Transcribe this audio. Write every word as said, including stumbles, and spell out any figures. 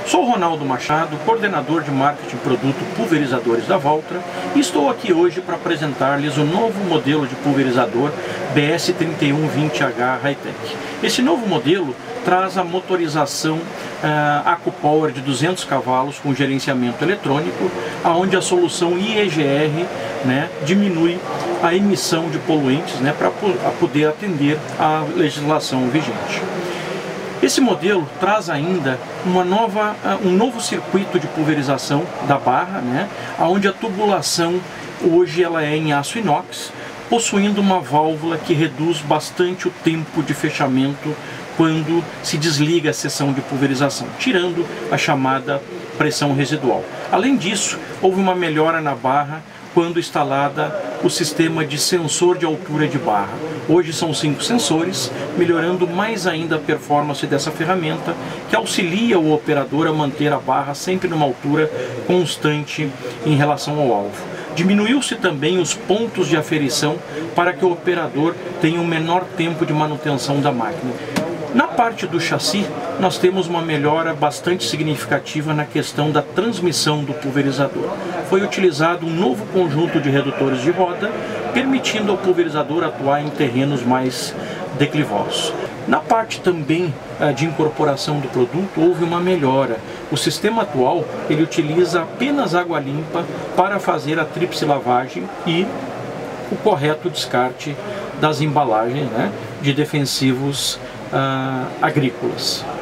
Sou Ronaldo Machado, coordenador de marketing e produto pulverizadores da Valtra, e estou aqui hoje para apresentar-lhes o novo modelo de pulverizador B S trinta e um vinte H Hightech. Esse novo modelo traz a motorização uh, AccuPower de duzentos cavalos com gerenciamento eletrônico, onde a solução I E G R, né, diminui a emissão de poluentes, né, para poder atender à legislação vigente. Esse modelo traz ainda uma nova, um novo circuito de pulverização da barra, né, onde a tubulação hoje ela é em aço inox, possuindo uma válvula que reduz bastante o tempo de fechamento quando se desliga a seção de pulverização, tirando a chamada pressão residual. Além disso, houve uma melhora na barra quando instalada o sistema de sensor de altura de barra. Hoje são cinco sensores, melhorando mais ainda a performance dessa ferramenta, que auxilia o operador a manter a barra sempre numa altura constante em relação ao alvo. Diminuiu-se também os pontos de aferição para que o operador tenha um menor tempo de manutenção da máquina. Na parte do chassi, nós temos uma melhora bastante significativa na questão da transmissão do pulverizador. Foi utilizado um novo conjunto de redutores de roda, permitindo ao pulverizador atuar em terrenos mais declivosos. Na parte também de incorporação do produto, houve uma melhora. O sistema atual ele utiliza apenas água limpa para fazer a tríplice lavagem e o correto descarte das embalagens, né, de defensivos Uh, agrícolas.